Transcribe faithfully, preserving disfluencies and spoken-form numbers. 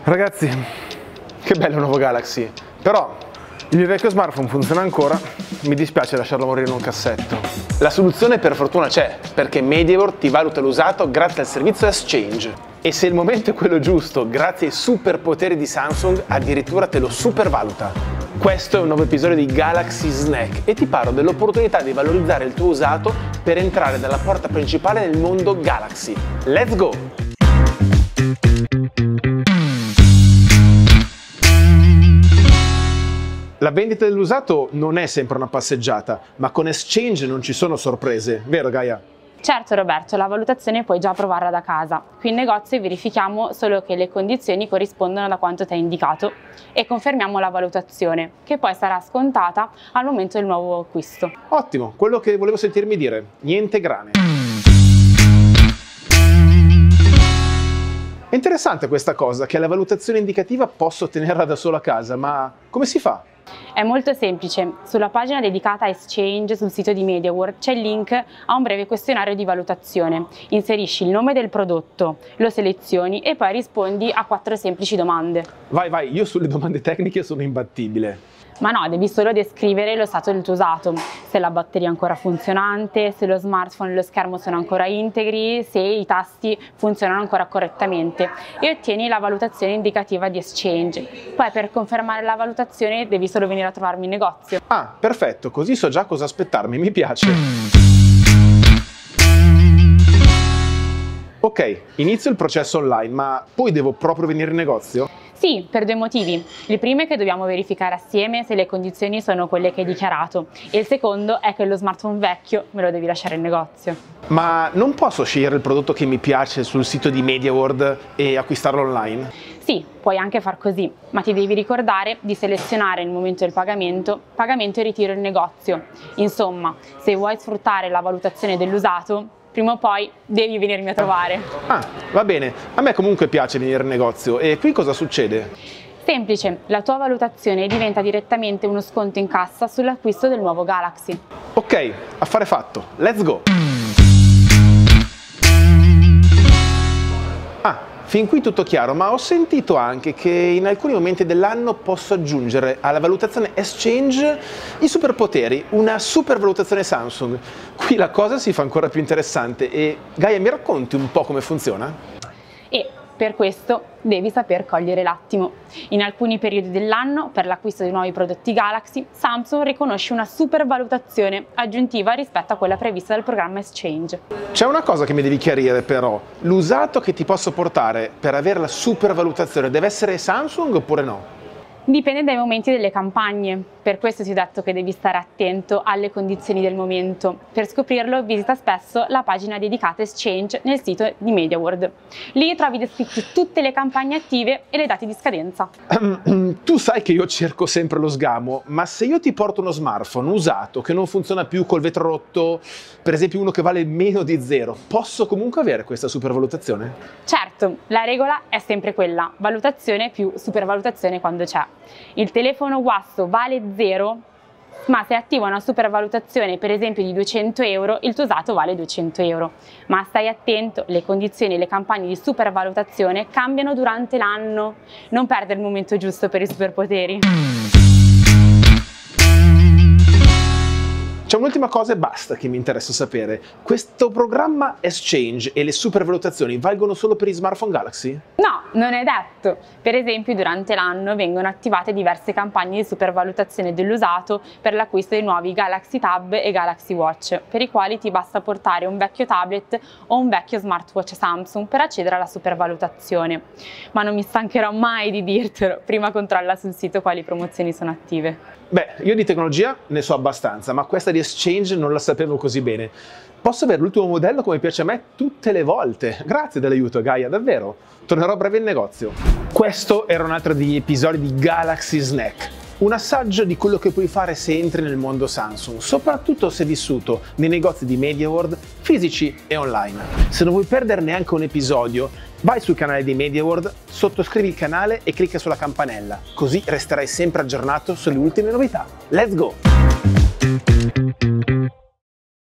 Ragazzi, che bello il nuovo Galaxy, però il mio vecchio smartphone funziona ancora, mi dispiace lasciarlo morire in un cassetto. La soluzione per fortuna c'è, perché MediaWorld ti valuta l'usato grazie al servizio Exchange. E se il momento è quello giusto, grazie ai superpoteri di Samsung, addirittura te lo supervaluta. Questo è un nuovo episodio di Galaxy Snack e ti parlo dell'opportunità di valorizzare il tuo usato per entrare dalla porta principale nel mondo Galaxy. Let's go! La vendita dell'usato non è sempre una passeggiata, ma con Exchange non ci sono sorprese, vero Gaia? Certo Roberto, la valutazione puoi già provarla da casa. Qui in negozio verifichiamo solo che le condizioni corrispondono da quanto ti ha indicato e confermiamo la valutazione, che poi sarà scontata al momento del nuovo acquisto. Ottimo, quello che volevo sentirmi dire, niente grane. È interessante questa cosa, che la valutazione indicativa posso ottenerla da solo a casa, ma come si fa? È molto semplice, sulla pagina dedicata a Exchange sul sito di MediaWorld c'è il link a un breve questionario di valutazione. Inserisci il nome del prodotto, lo selezioni e poi rispondi a quattro semplici domande. Vai vai, io sulle domande tecniche sono imbattibile. Ma no, devi solo descrivere lo stato del tuo usato, se la batteria è ancora funzionante, se lo smartphone e lo schermo sono ancora integri, se i tasti funzionano ancora correttamente e ottieni la valutazione indicativa di Exchange. Poi per confermare la valutazione devi solo venire a trovarmi in negozio. Ah, perfetto, così so già cosa aspettarmi, mi piace. Ok, inizio il processo online, ma poi devo proprio venire in negozio? Sì, per due motivi. Il primo è che dobbiamo verificare assieme se le condizioni sono quelle che hai dichiarato e il secondo è che lo smartphone vecchio me lo devi lasciare in negozio. Ma non posso scegliere il prodotto che mi piace sul sito di MediaWorld e acquistarlo online? Sì, puoi anche far così, ma ti devi ricordare di selezionare nel momento del pagamento, pagamento e ritiro in negozio. Insomma, se vuoi sfruttare la valutazione dell'usato, prima o poi devi venirmi a trovare. Ah, va bene. A me comunque piace venire in negozio. E qui cosa succede? Semplice, la tua valutazione diventa direttamente uno sconto in cassa sull'acquisto del nuovo Galaxy. Ok, affare fatto. Let's go! Ah, fin qui tutto chiaro, ma ho sentito anche che in alcuni momenti dell'anno posso aggiungere alla valutazione Exchange i superpoteri, una supervalutazione Samsung. Qui la cosa si fa ancora più interessante e Gaia, mi racconti un po' come funziona? E per questo devi saper cogliere l'attimo. In alcuni periodi dell'anno, per l'acquisto di nuovi prodotti Galaxy, Samsung riconosce una supervalutazione aggiuntiva rispetto a quella prevista dal programma Exchange. C'è una cosa che mi devi chiarire però, l'usato che ti posso portare per avere la supervalutazione deve essere Samsung oppure no? Dipende dai momenti delle campagne, per questo ti ho detto che devi stare attento alle condizioni del momento. Per scoprirlo visita spesso la pagina dedicata Exchange nel sito di MediaWorld. Lì trovi descritte tutte le campagne attive e le date di scadenza. Tu sai che io cerco sempre lo sgamo, ma se io ti porto uno smartphone usato che non funziona più col vetro rotto, per esempio uno che vale meno di zero, posso comunque avere questa supervalutazione? Certo, la regola è sempre quella, valutazione più supervalutazione quando c'è. Il telefono guasto vale zero, ma se attiva una supervalutazione per esempio di duecento euro, il tuo usato vale duecento euro. Ma stai attento, le condizioni e le campagne di supervalutazione cambiano durante l'anno. Non perdere il momento giusto per i superpoteri. C'è un'ultima cosa e basta che mi interessa sapere. Questo programma Exchange e le supervalutazioni valgono solo per i smartphone Galaxy? No, non è detto. Per esempio, durante l'anno vengono attivate diverse campagne di supervalutazione dell'usato per l'acquisto dei nuovi Galaxy Tab e Galaxy Watch, per i quali ti basta portare un vecchio tablet o un vecchio smartwatch Samsung per accedere alla supervalutazione. Ma non mi stancherò mai di dirtelo, prima controlla sul sito quali promozioni sono attive. Beh, io di tecnologia ne so abbastanza, ma questa di Exchange non la sapevo così bene. Posso avere l'ultimo modello come piace a me tutte le volte. Grazie dell'aiuto, Gaia, davvero. Tornerò a breve in negozio. Questo era un altro degli episodi di Galaxy Snack. Un assaggio di quello che puoi fare se entri nel mondo Samsung, soprattutto se vissuto nei negozi di MediaWorld fisici e online. Se non vuoi perdere neanche un episodio, vai sul canale di MediaWorld, sottoscrivi il canale e clicca sulla campanella, così resterai sempre aggiornato sulle ultime novità. Let's go!